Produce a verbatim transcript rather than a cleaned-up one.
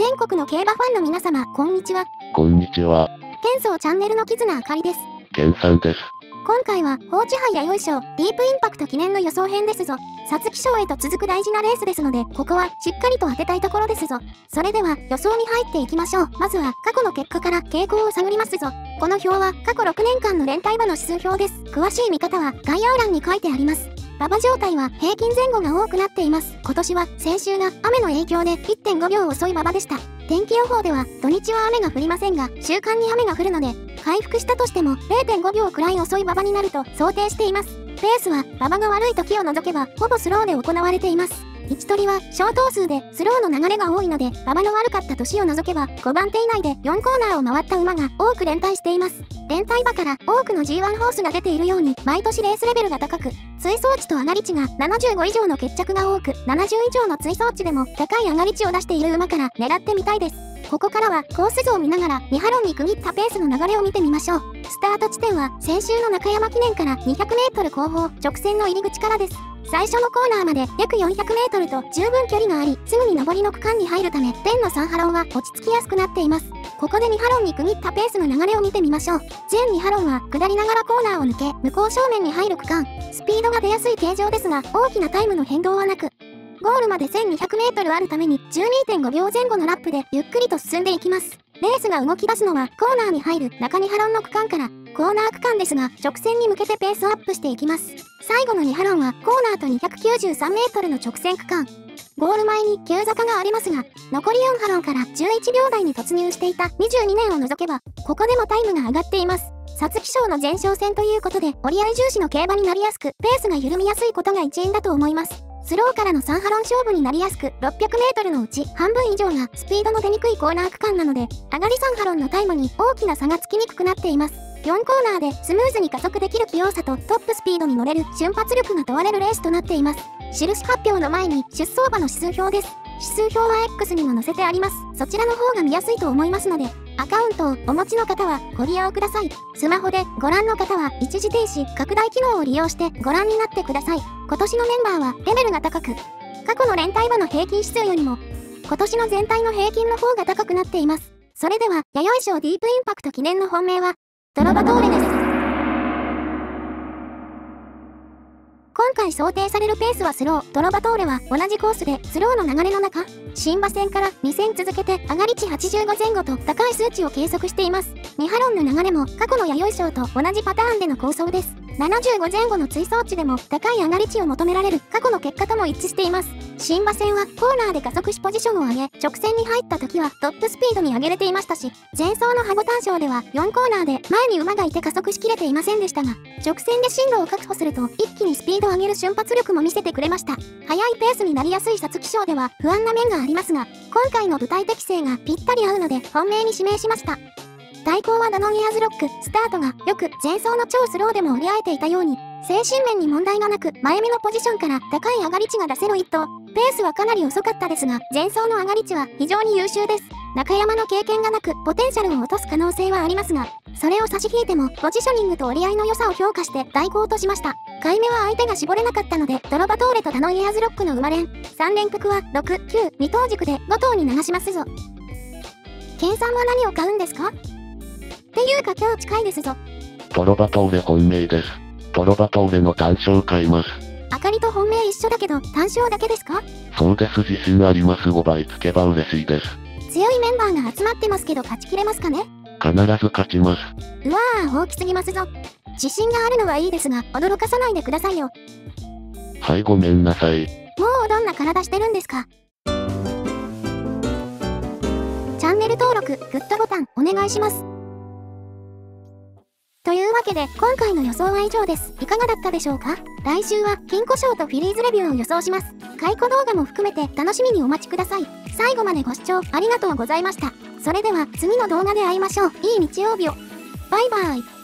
全国の競馬ファンの皆様、こんにちは。 こんにちは。 ケンソーチャンネルのキズナあかりです。 ケンさんです。 今回は、放置杯弥生賞、ディープインパクト記念の予想編ですぞ。皐月賞へと続く大事なレースですので、ここはしっかりと当てたいところですぞ。それでは、予想に入っていきましょう。まずは、過去の結果から傾向を探りますぞ。この表は、過去ろくねんかんの連帯馬の指数表です。詳しい見方は、概要欄に書いてあります。馬場状態は平均前後が多くなっています。今年は先週が雨の影響で いってんごびょう遅い馬場でした。天気予報では土日は雨が降りませんが、週間に雨が降るので、回復したとしても れいてんごびょうくらい遅い馬場になると想定しています。ペースは馬場が悪い時を除けばほぼスローで行われています。位置取りは小頭数でスローの流れが多いので、馬場の悪かった年を除けばごばんて以内でよんコーナーを回った馬が多く連帯しています。連帯馬から多くの ジーワン ホースが出ているように、毎年レースレベルが高く、追走値と上がり値がななじゅうご以上の決着が多く、ななじゅう以上の追走値でも高い上がり値を出している馬から狙ってみたいです。ここからはコース図を見ながらにハロンに区切ったペースの流れを見てみましょう。スタート地点は先週の中山記念からにひゃくメートル後方直線の入り口からです。最初のコーナーまで約よんひゃくメートルと十分距離があり、すぐに上りの区間に入るため、レンのさんハロンは落ち着きやすくなっています。ここでにハロンに区切ったペースの流れを見てみましょう。全にハロンは下りながらコーナーを抜け、向こう正面に入る区間、スピードが出やすい形状ですが、大きなタイムの変動はなく、ゴールまでせんにひゃくメートルあるために じゅうにてんごびょうぜん後のラップでゆっくりと進んでいきます。レースが動き出すのはコーナーに入る中にハロンの区間からコーナー区間ですが、直線に向けてペースアップしていきます。最後のにハロンはコーナーとにひゃくきゅうじゅうさんメートルの直線区間。ゴール前に急坂がありますが、残りよんハロンからじゅういちびょうだいに突入していたにじゅうにねんを除けば、ここでもタイムが上がっています。皐月賞の前哨戦ということで、折り合い重視の競馬になりやすく、ペースが緩みやすいことが一因だと思います。スローからのさんハロン勝負になりやすく、ろっぴゃくメートルのうち半分以上がスピードの出にくいコーナー区間なので、上がりさんハロンのタイムに大きな差がつきにくくなっています。よんコーナーでスムーズに加速できる器用さとトップスピードに乗れる瞬発力が問われるレースとなっています。印発表の前に出走馬の指数表です。指数表は X にも載せてあります。そちらの方が見やすいと思いますので、アカウントをお持ちの方はご利用ください。スマホでご覧の方は一時停止拡大機能を利用してご覧になってください。今年のメンバーはレベルが高く、過去の連帯馬の平均指数よりも今年の全体の平均の方が高くなっています。それでは弥生賞ディープインパクト記念の本命はトロバトーレです。今回想定されるペースはスロー。トロバトーレは同じコースでスローの流れの中、新馬戦からに戦続けて上がり値はちじゅうごぜん後と高い数値を計測しています。にハロンの流れも過去の弥生賞と同じパターンでの構想です。ななじゅうごぜん後の追走値でも高い上がり値を求められる過去の結果とも一致しています。新馬戦はコーナーで加速しポジションを上げ、直線に入った時はトップスピードに上げれていましたし、前走のハボタン賞ではよんコーナーで前に馬がいて加速しきれていませんでしたが、直線で進路を確保すると一気にスピードを上げる瞬発力も見せてくれました。速いペースになりやすい皐月賞では不安な面がありますが、今回の舞台適性がぴったり合うので本命に指名しました。対抗はダノンエアーズロック。スタートがよく前走の超スローでも折り合えていたように、精神面に問題がなく前目のポジションから高い上がり値が出せる一頭。ペースはかなり遅かったですが、前走の上がり値は非常に優秀です。中山の経験がなくポテンシャルを落とす可能性はありますが、それを差し引いてもポジショニングと折り合いの良さを評価して代行としました。買い目は相手が絞れなかったので、トロバトーレとダノンエアーズロックの馬連。さん連複はろく、きゅう、に等軸でご頭に流しますぞ。ケンさんは何を買うんですか？っていうか今日近いですぞ。 トロバトーレ本命です。トロバトーレの単勝買います。 あかりと本命一緒だけど単勝だけですか？ そうです。自信あります。ごばいつけば嬉しいです。 強いメンバーが集まってますけど勝ちきれますかね？ 必ず勝ちます。 うわー、大きすぎますぞ。自信があるのはいいですが、驚かさないでくださいよ。 はい、ごめんなさい。 もうどんな体してるんですか？チャンネル登録、グッドボタンお願いします。というわけで今回の予想は以上です。いかがだったでしょうか？来週は金庫賞とフィリーズレビューを予想します。解雇動画も含めて楽しみにお待ちください。最後までご視聴ありがとうございました。それでは次の動画で会いましょう。いい日曜日を。バイバイ。